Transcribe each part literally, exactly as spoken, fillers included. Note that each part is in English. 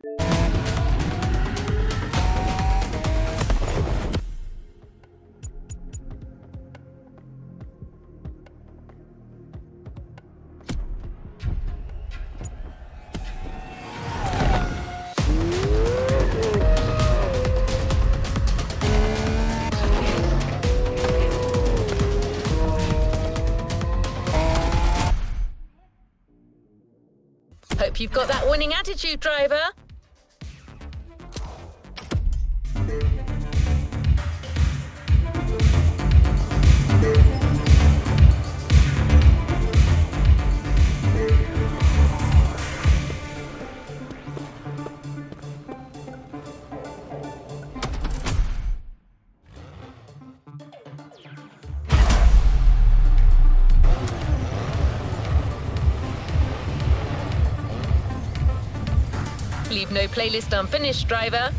Hope you've got that winning attitude, driver. Leave no playlist unfinished, driver.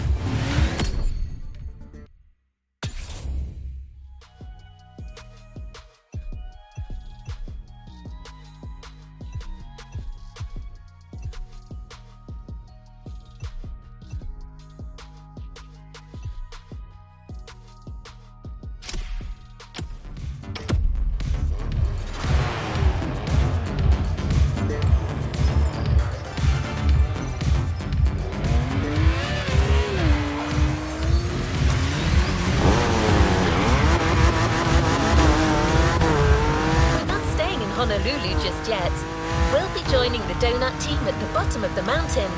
Honolulu just yet. We'll be joining the donut team at the bottom of the mountain.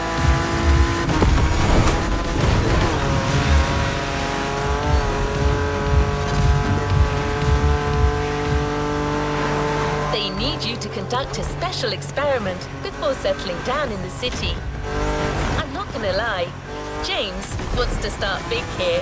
They need you to conduct a special experiment before settling down in the city. I'm not gonna lie, James wants to start big here.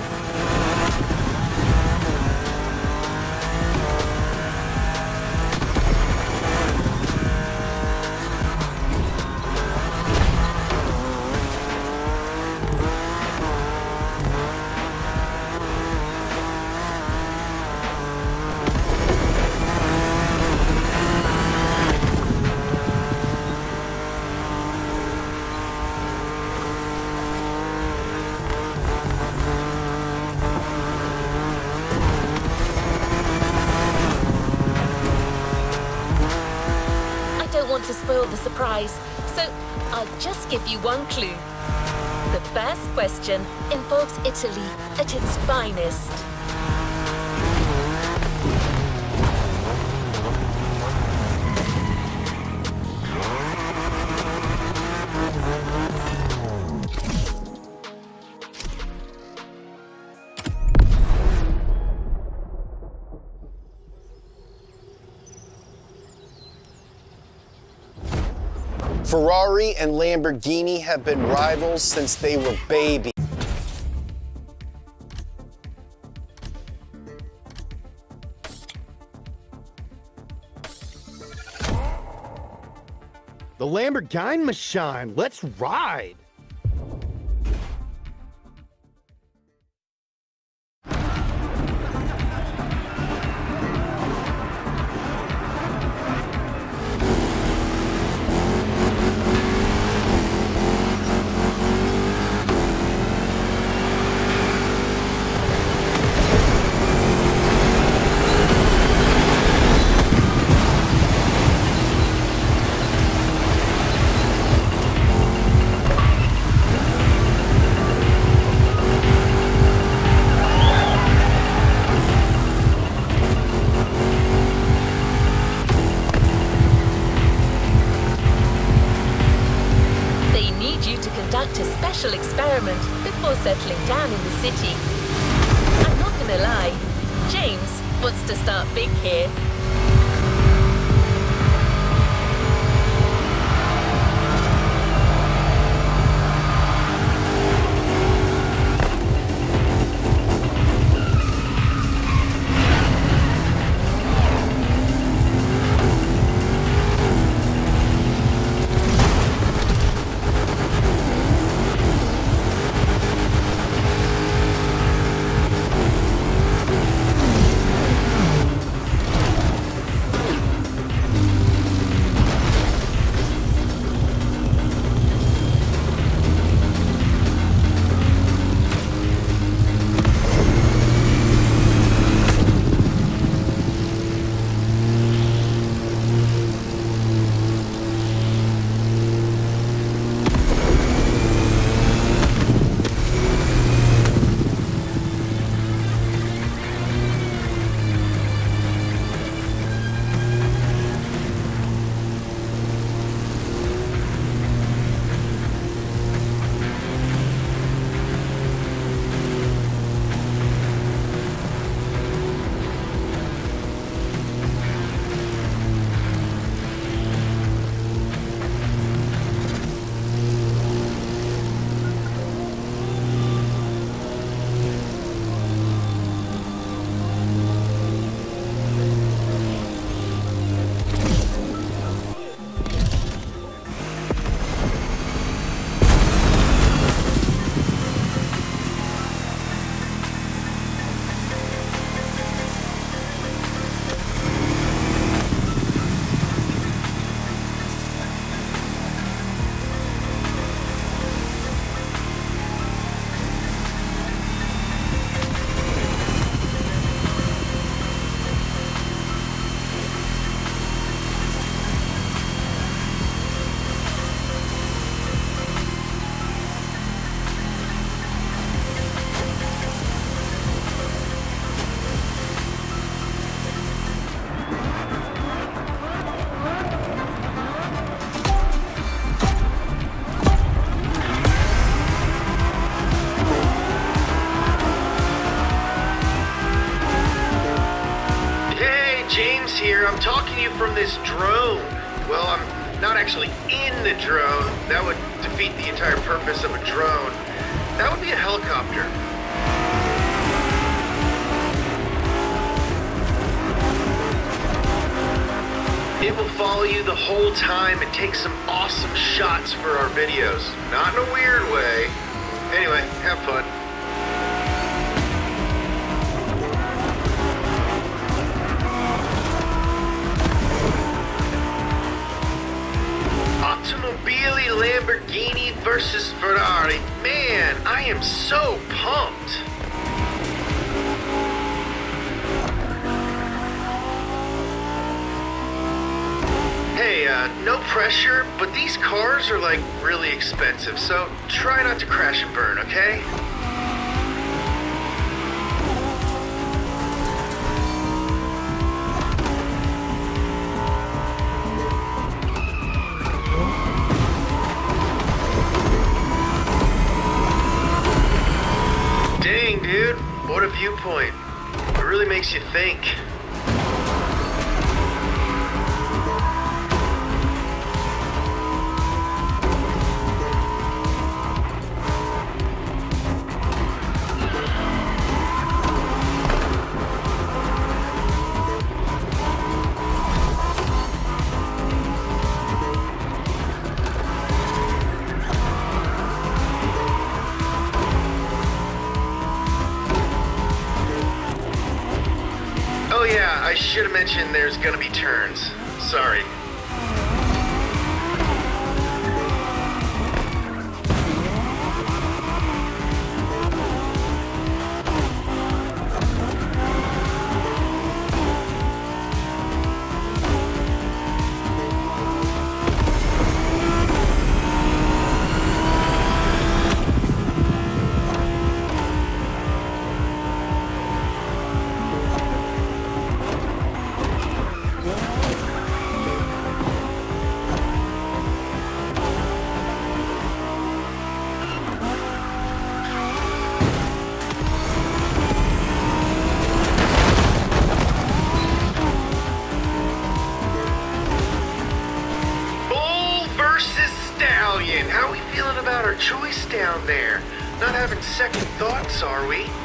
To spoil the surprise, so I'll just give you one clue. The first question involves Italy at its finest. Ferrari and Lamborghini have been rivals since they were babies. The Lamborghini machine, let's ride! A special experiment before settling down in the city. I'm not gonna lie, James wants to start big here. talking to you from this drone. Well, I'm not actually in the drone. That would defeat the entire purpose of a drone. That would be a helicopter. It will follow you the whole time and take some awesome shots for our videos. Not in a weird way. Anyway, have fun. Automobili Lamborghini versus Ferrari. Man, I am so pumped. Hey, uh, no pressure, but these cars are like really expensive, so try not to crash and burn, okay? Dang, dude, what a viewpoint. It really makes you think. Oh yeah, I should have mentioned there's gonna be turns. Sorry. How are we feeling about our choice down there? Not having second thoughts, are we?